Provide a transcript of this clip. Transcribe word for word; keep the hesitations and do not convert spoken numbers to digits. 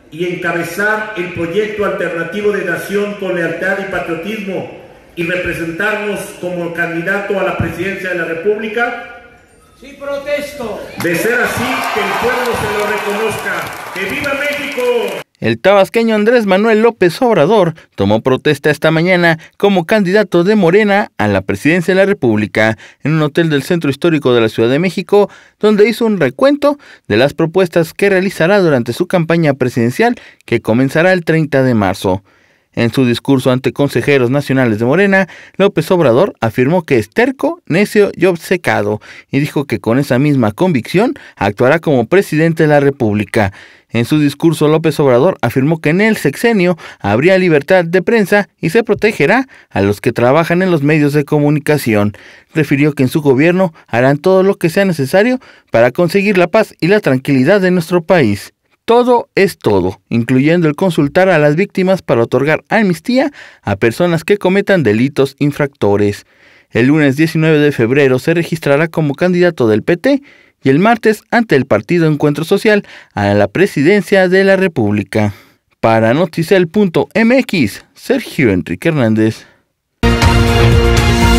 y encabezar el proyecto alternativo de nación con lealtad y patriotismo y representarnos como candidato a la presidencia de la República? Sí, protesto. De ser así, que el pueblo se lo reconozca. ¡Que viva México! El tabasqueño Andrés Manuel López Obrador tomó protesta esta mañana como candidato de Morena a la presidencia de la República en un hotel del Centro Histórico de la Ciudad de México, donde hizo un recuento de las propuestas que realizará durante su campaña presidencial que comenzará el treinta de marzo. En su discurso ante consejeros nacionales de Morena, López Obrador afirmó que es terco, necio y obcecado, y dijo que con esa misma convicción actuará como presidente de la República. En su discurso, López Obrador afirmó que en el sexenio habría libertad de prensa y se protegerá a los que trabajan en los medios de comunicación. Refirió que en su gobierno harán todo lo que sea necesario para conseguir la paz y la tranquilidad de nuestro país. Todo es todo, incluyendo el consultar a las víctimas para otorgar amnistía a personas que cometan delitos infractores. El lunes diecinueve de febrero se registrará como candidato del P T y el martes ante el Partido Encuentro Social a la presidencia de la República. Para Noticel punto M X, Sergio Enrique Hernández.